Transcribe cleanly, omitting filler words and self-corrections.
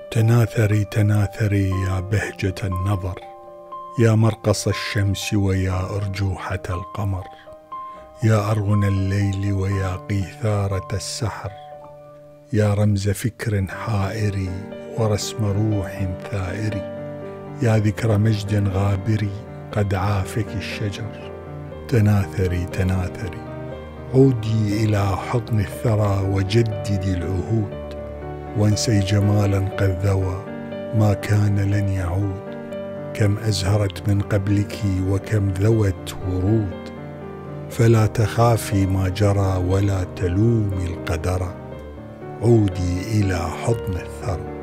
تناثري تناثري يا بهجة النظر، يا مرقص الشمس ويا أرجوحة القمر، يا أرغن الليل ويا قيثارة السحر، يا رمز فكر حائري ورسم روح ثائري، يا ذكر مجد غابري قد عافك الشجر. تناثري تناثري، عودي إلى حضن الثرى وجددي العهود، وانسي جمالا قد ذوى ما كان لن يعود. كم أزهرت من قبلك وكم ذوت ورود، فلا تخافي ما جرى ولا تلومي القدر، عودي إلى حضن الثرى.